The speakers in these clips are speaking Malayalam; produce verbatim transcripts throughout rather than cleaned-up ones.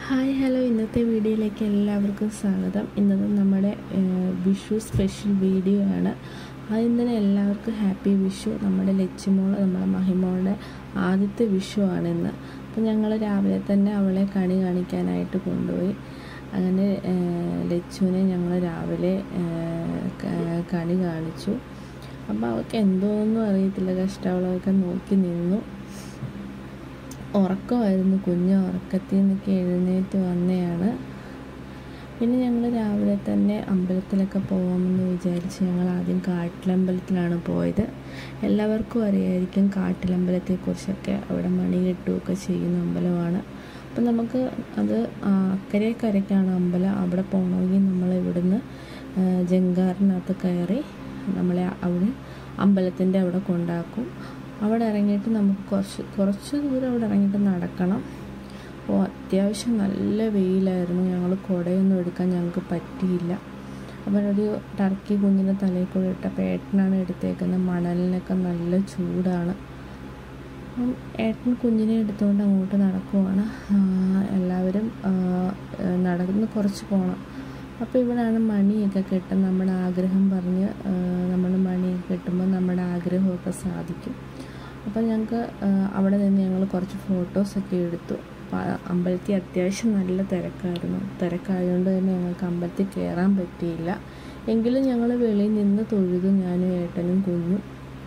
ഹായ് ഹലോ ഇന്നത്തെ വീഡിയോയിലേക്ക് എല്ലാവർക്കും സ്വാഗതം. ഇന്നത് നമ്മുടെ വിഷു സ്പെഷ്യൽ വീഡിയോ ആണ്. ആദ്യം തന്നെ എല്ലാവർക്കും ഹാപ്പി വിഷു. നമ്മുടെ ലച്ചുമോൾ നമ്മുടെ മഹിമോളുടെ ആദ്യത്തെ വിഷു ആണ് ഇന്ന്. അപ്പോൾ ഞങ്ങൾ രാവിലെ തന്നെ അവളെ കണി കാണിക്കാനായിട്ട് കൊണ്ടുപോയി. അങ്ങനെ ലച്ചുവിനെ ഞങ്ങൾ രാവിലെ കണി കാണിച്ചു. അപ്പോൾ അവൾക്ക് എന്തോന്നും അറിയത്തില്ല, കഷ്ടം. അവളൊക്കെ നോക്കി നിന്നു. ഉറക്കമായിരുന്നു, കുഞ്ഞ് ഉറക്കത്തിൽ നിന്നൊക്കെ എഴുന്നേറ്റ് വന്നതാണ്. പിന്നെ ഞങ്ങൾ രാവിലെ തന്നെ അമ്പലത്തിലൊക്കെ പോകാമെന്ന് വിചാരിച്ച് ഞങ്ങൾ ആദ്യം കാട്ടിലമ്പലത്തിലാണ് പോയത്. എല്ലാവർക്കും അറിയായിരിക്കും കാട്ടിലമ്പലത്തെക്കുറിച്ചൊക്കെ. അവിടെ മണി കെട്ടുകയൊക്കെ ചെയ്യുന്ന അമ്പലമാണ്. അപ്പം നമുക്ക് അത് അക്കരെ കരയ്ക്കാണ് അമ്പലം. അവിടെ പോകണമെങ്കിൽ നമ്മൾ ഇവിടുന്ന് ജങ്കാറിനകത്ത് കയറി നമ്മളെ അവിടെ അമ്പലത്തിൻ്റെ അവിടെ കൊണ്ടാക്കും. അവിടെ ഇറങ്ങിയിട്ട് നമുക്ക് കുറച്ച് കുറച്ച് ദൂരം അവിടെ ഇറങ്ങിയിട്ട് നടക്കണം. അപ്പോൾ അത്യാവശ്യം നല്ല വെയിലായിരുന്നു. ഞങ്ങൾ കുടയൊന്നും എടുക്കാൻ ഞങ്ങൾക്ക് പറ്റിയില്ല. അപ്പോൾ ഒരു ടർക്കി കുഞ്ഞിനെ തലയിൽ കൂടെ ഇട്ടപ്പോൾ ഏട്ടനാണ് എടുത്തേക്കുന്നത്. മണലിനൊക്കെ നല്ല ചൂടാണ്. അപ്പം ഏട്ടൻ കുഞ്ഞിനെ എടുത്തുകൊണ്ട് അങ്ങോട്ട് നടക്കുവാണ്. എല്ലാവരും നടന്ന് കുറച്ച് പോകണം. അപ്പോൾ ഇവിടെയാണ് മണിയൊക്കെ കെട്ടും. നമ്മുടെ ആഗ്രഹം പറഞ്ഞ് നമ്മൾ മണിയൊക്കെ കെട്ടുമ്പോൾ നമ്മുടെ ആഗ്രഹമൊക്കെ സാധിക്കും. അപ്പോൾ ഞങ്ങൾക്ക് അവിടെ നിന്ന് ഞങ്ങൾ കുറച്ച് ഫോട്ടോസൊക്കെ എടുത്തു. അമ്പലത്തിൽ അത്യാവശ്യം നല്ല തിരക്കായിരുന്നു. തിരക്കായതുകൊണ്ട് തന്നെ ഞങ്ങൾക്ക് അമ്പലത്തിൽ കയറാൻ പറ്റിയില്ല. എങ്കിലും ഞങ്ങൾ വെളിയിൽ നിന്ന് തൊഴുതു, ഞാനും ഏട്ടനും കുഞ്ഞും.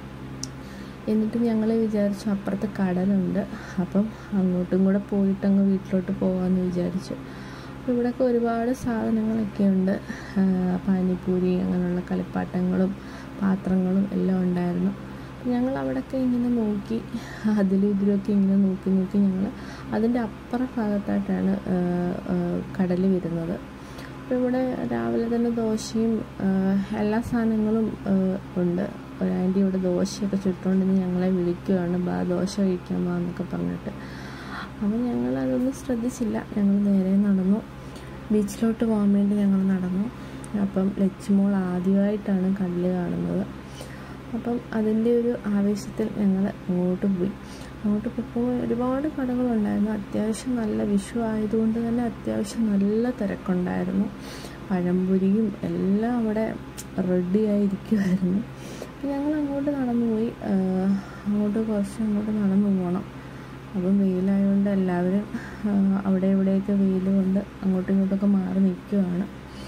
എന്നിട്ട് ഞങ്ങൾ വിചാരിച്ചു അപ്പുറത്ത് കടലുണ്ട്, അപ്പം അങ്ങോട്ടും കൂടെ പോയിട്ട് അങ്ങ് വീട്ടിലോട്ട് പോകാമെന്ന് വിചാരിച്ചു. അപ്പോൾ ഇവിടെയൊക്കെ ഒരുപാട് സാധനങ്ങളൊക്കെ ഉണ്ട്. പാനിപ്പൂരി അങ്ങനെയുള്ള കളിപ്പാട്ടങ്ങളും പാത്രങ്ങളും എല്ലാം ഉണ്ടായിരുന്നു. ഞങ്ങൾ അവിടെയൊക്കെ ഇങ്ങനെ നോക്കി, അതിലും ഇതിലുമൊക്കെ ഇങ്ങനെ നോക്കി നോക്കി ഞങ്ങൾ അതിൻ്റെ അപ്പുറ ഭാഗത്തായിട്ടാണ് കടൽ വരുന്നത്. അപ്പോൾ ഇവിടെ രാവിലെ തന്നെ ദോശയും എല്ലാ സാധനങ്ങളും ഉണ്ട്. ഒരു ആൻറ്റി ഇവിടെ ദോശയൊക്കെ ചുട്ടുകൊണ്ടിരുന്ന് ഞങ്ങളെ വിളിക്കുകയാണ്, ബാ ദോശ കഴിക്കാൻ വാ എന്നൊക്കെ പറഞ്ഞിട്ട്. അപ്പോൾ ഞങ്ങൾ അതൊന്നും ശ്രദ്ധിച്ചില്ല. ഞങ്ങൾ നേരെ നടന്നു. ബീച്ചിലോട്ട് പോകാൻ വേണ്ടി ഞങ്ങൾ നടന്നു. അപ്പം ലച്ചുമോൾ ആദ്യമായിട്ടാണ് കടൽ കാണുന്നത്. അപ്പം അതിൻ്റെ ഒരു ആവേശത്തിൽ ഞങ്ങൾ അങ്ങോട്ട് പോയി. അങ്ങോട്ട് പോയപ്പോൾ ഒരുപാട് കടകളുണ്ടായിരുന്നു. അത്യാവശ്യം നല്ല വിഷു ആയതുകൊണ്ട് തന്നെ അത്യാവശ്യം നല്ല തിരക്കുണ്ടായിരുന്നു. പഴംപൊരിയും എല്ലാം അവിടെ റെഡിയായിരിക്കുമായിരുന്നു. അപ്പം ഞങ്ങൾ അങ്ങോട്ട് നടന്നു പോയി. അങ്ങോട്ട് കുറച്ച് അങ്ങോട്ട് നടന്നു പോകണം. അപ്പം വെയിലായതുകൊണ്ട് എല്ലാവരും അവിടെ ഇവിടെയൊക്കെ വെയിൽ കൊണ്ട് അങ്ങോട്ടും ഇങ്ങോട്ടൊക്കെ മാറി നിൽക്കുകയാണ്.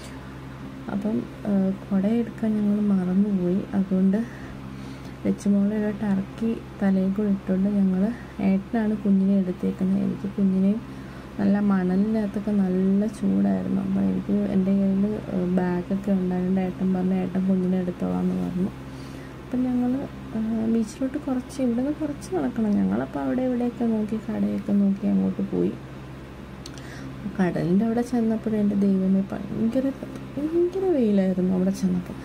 അപ്പം കുടയെടുക്കാൻ ഞങ്ങൾ മറന്നുപോയി. അതുകൊണ്ട് ലച്ചുമോളെ ഒരു ടർക്കി തലയിൽ കൂടെ ഇട്ടുകൊണ്ട് ഞങ്ങൾ ഏട്ടനാണ് കുഞ്ഞിനെ എടുത്തേക്കുന്നത്. എനിക്ക് കുഞ്ഞിനെയും നല്ല മണലിനകത്തൊക്കെ നല്ല ചൂടായിരുന്നു. അപ്പോൾ എനിക്ക് എൻ്റെ കയ്യിൽ ബാഗൊക്കെ ഉണ്ടായതുകൊണ്ട് ഏട്ടൻ പറഞ്ഞു ഏട്ടൻ കുഞ്ഞിനെ എടുത്തോളാമെന്ന് പറഞ്ഞു. അപ്പം ഞങ്ങൾ ബീച്ചിലോട്ട് കുറച്ച് ഇവിടെ നിന്ന് കുറച്ച് നടക്കണം. ഞങ്ങളപ്പോൾ അവിടെ ഇവിടെയൊക്കെ നോക്കി കടയൊക്കെ നോക്കി അങ്ങോട്ട് പോയി. കടലിൻ്റെ അവിടെ ചെന്നപ്പോഴും എൻ്റെ ദൈവമേ ഭയങ്കര ഭയങ്കര വെയിലായിരുന്നു. അവിടെ ചെന്നപ്പോൾ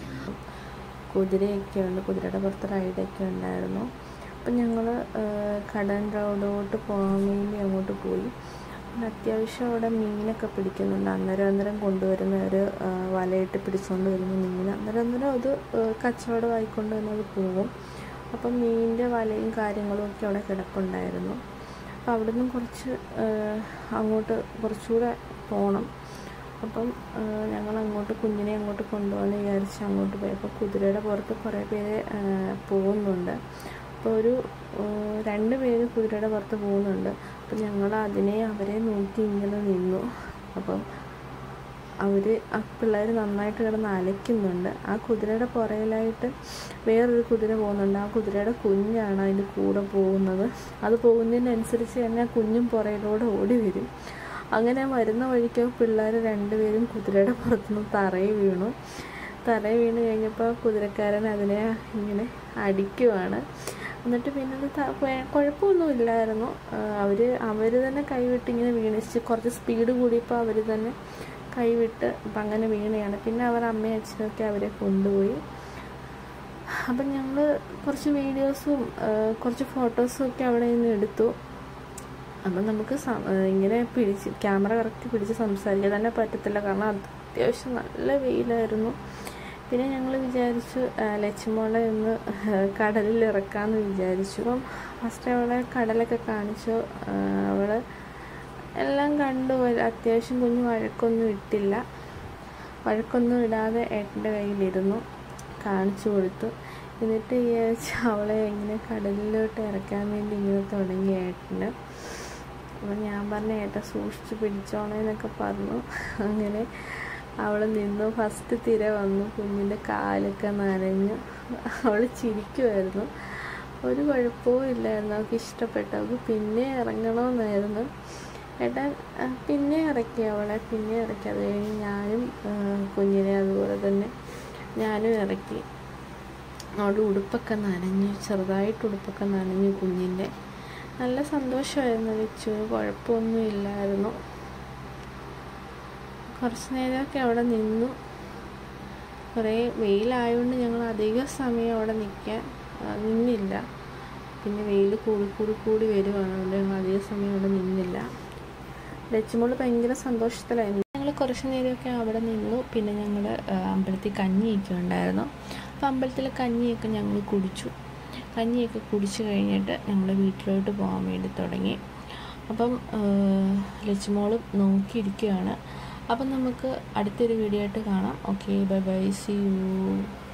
കുതിരയൊക്കെ ഉണ്ട്, കുതിരയുടെ പുറത്ത് റൈഡൊക്കെ ഉണ്ടായിരുന്നു. അപ്പം ഞങ്ങൾ കടൽ റോഡോട്ട് പോകാൻ വേണ്ടി അങ്ങോട്ട് പോയി. പിന്നെ അത്യാവശ്യം അവിടെ മീനൊക്കെ പിടിക്കുന്നുണ്ട്. അന്നേരം അന്നേരം കൊണ്ടുവരുന്ന ഒരു വലയിട്ട് പിടിച്ചുകൊണ്ട് വരുന്ന മീൻ അന്നേരം അന്നേരം അത് കച്ചവടമായിക്കൊണ്ട് തന്നെ അത് പോകും. അപ്പം മീനിൻ്റെ വലയും കാര്യങ്ങളും ഒക്കെ അവിടെ കിടപ്പുണ്ടായിരുന്നു. അപ്പം അവിടെ നിന്നും കുറച്ച് അങ്ങോട്ട് കുറച്ചുകൂടെ പോകണം. അപ്പം ഞങ്ങൾ അങ്ങോട്ട് കുഞ്ഞിനെ അങ്ങോട്ട് കൊണ്ടുപോകാമെന്ന് വിചാരിച്ച് അങ്ങോട്ട് പോയി. അപ്പോൾ കുതിരയുടെ പുറത്ത് കുറേ പേര് പോകുന്നുണ്ട്. അപ്പോൾ ഒരു രണ്ട് പേര് കുതിരയുടെ പുറത്ത് പോകുന്നുണ്ട്. അപ്പം ഞങ്ങൾ അതിനെ അവരെ നോക്കി ഇങ്ങനെ നിന്നു. അപ്പം അവർ ആ പിള്ളേർ നന്നായിട്ട് കിടന്ന് അലയ്ക്കുന്നുണ്ട്. ആ കുതിരയുടെ പുറകിലായിട്ട് വേറൊരു കുതിര പോകുന്നുണ്ട്. ആ കുതിരയുടെ കുഞ്ഞാണ് അതിൻ്റെ കൂടെ പോകുന്നത്. അത് പോകുന്നതിനനുസരിച്ച് തന്നെ ആ കുഞ്ഞും പുറകിലൂടെ ഓടി വരും. അങ്ങനെ വരുന്ന വഴിക്ക് പിള്ളേർ രണ്ടുപേരും കുതിരയുടെ പുറത്തുനിന്ന് തറയിൽ വീണു. തറയിൽ വീണ് കഴിഞ്ഞപ്പോൾ കുതിരക്കാരൻ അതിനെ ഇങ്ങനെ അടിക്കുവാണ്. എന്നിട്ട് പിന്നെ അത് കുഴപ്പമൊന്നുമില്ലായിരുന്നു. അവർ അവർ തന്നെ കൈവിട്ട് ഇങ്ങനെ വീണിച്ച് കുറച്ച് സ്പീഡ് കൂടിയപ്പോൾ അവർ തന്നെ കൈവിട്ട് അപ്പം അങ്ങനെ വീണയാണ്. പിന്നെ അവർ അമ്മയും അച്ഛനൊക്കെ അവരെ കൊണ്ടുപോയി. അപ്പം ഞങ്ങൾ കുറച്ച് വീഡിയോസും കുറച്ച് ഫോട്ടോസും ഒക്കെ അവിടെ നിന്ന് എടുത്തു. അപ്പം നമുക്ക് ഇങ്ങനെ പിടിച്ച് ക്യാമറ കറക്റ്റ് പിടിച്ച് സംസാരിക്കാൻ തന്നെ പറ്റത്തില്ല, കാരണം അത്യാവശ്യം നല്ല വെയിലായിരുന്നു. പിന്നെ ഞങ്ങൾ വിചാരിച്ചു ലച്ചുമോളെ ഒന്ന് കടലിൽ ഇറക്കാമെന്ന് വിചാരിച്ചു. അപ്പം ഫസ്റ്റ് അവളെ കടലൊക്കെ കാണിച്ചു. അവൾ എല്ലാം കണ്ടു. അത്യാവശ്യം കുഞ്ഞ് വഴക്കൊന്നും ഇട്ടില്ല. വഴക്കൊന്നും ഇടാതെ ഏട്ടൻ്റെ കയ്യിലിരുന്നു, കാണിച്ചു കൊടുത്തു. എന്നിട്ട് വിചാരിച്ച് അവളെ ഇങ്ങനെ കടലിലോട്ട് ഇറക്കാൻ വേണ്ടി ഇങ്ങനെ തുടങ്ങി ഏട്ടന്. അപ്പം ഞാൻ പറഞ്ഞ ഏട്ടൻ സൂക്ഷിച്ച് പിടിച്ചോണേന്നൊക്കെ പറഞ്ഞു. അങ്ങനെ അവൾ നിന്നു. ഫസ്റ്റ് തിര വന്നു, കുഞ്ഞിൻ്റെ കാലൊക്കെ നനഞ്ഞു. അവൾ ചിരിക്കുമായിരുന്നു, ഒരു കുഴപ്പവും ഇല്ലായിരുന്നു. അവൾക്ക് ഇഷ്ടപ്പെട്ടു. അവൾക്ക് പിന്നെ ഇറങ്ങണമെന്നായിരുന്നു. ഏട്ടൻ പിന്നെ ഇറക്കി അവളെ, പിന്നെ ഇറക്കി. അത് കഴിഞ്ഞ് ഞാനും കുഞ്ഞിനെ അതുപോലെ തന്നെ ഞാനും ഇറക്കി. അവളുടെ ഉടുപ്പൊക്കെ നനഞ്ഞു, ചെറുതായിട്ട് ഉടുപ്പൊക്കെ നനഞ്ഞു കുഞ്ഞിൻ്റെ. നല്ല സന്തോഷമായിരുന്നു വെച്ചു, കുഴപ്പമൊന്നും ഇല്ലായിരുന്നു. കുറച്ച് നേരമൊക്കെ അവിടെ നിന്നു. കുറേ വെയിലായതുകൊണ്ട് ഞങ്ങൾ അധികം സമയം അവിടെ നിൽക്കാൻ നിന്നില്ല. പിന്നെ വെയിൽ കൂടി കൂടി കൂടി വരുവാണ്, അതുകൊണ്ട് ഞങ്ങൾ അധികം സമയം അവിടെ നിന്നില്ല. ലച്ചുമോൾ ഭയങ്കര സന്തോഷത്തിലായിരുന്നു. ഞങ്ങൾ കുറച്ച് നേരമൊക്കെ അവിടെ നിന്നു. പിന്നെ ഞങ്ങൾ അമ്പലത്തിൽ കഞ്ഞിയൊക്കെ ഉണ്ടായിരുന്നു. അപ്പോൾ അമ്പലത്തിലെ കഞ്ഞിയൊക്കെ ഞങ്ങൾ കുടിച്ചു. കഞ്ഞിയൊക്കെ കുടിച്ച് കഴിഞ്ഞിട്ട് ഞങ്ങൾ വീട്ടിലോട്ട് പോകാൻ വേണ്ടി തുടങ്ങി. അപ്പം ലച്ചുമോൾ നോക്കിയിരിക്കുകയാണ്. അപ്പം നമുക്ക് അടുത്തൊരു വീഡിയോ ആയിട്ട് കാണാം. Okay, bye bye, see U.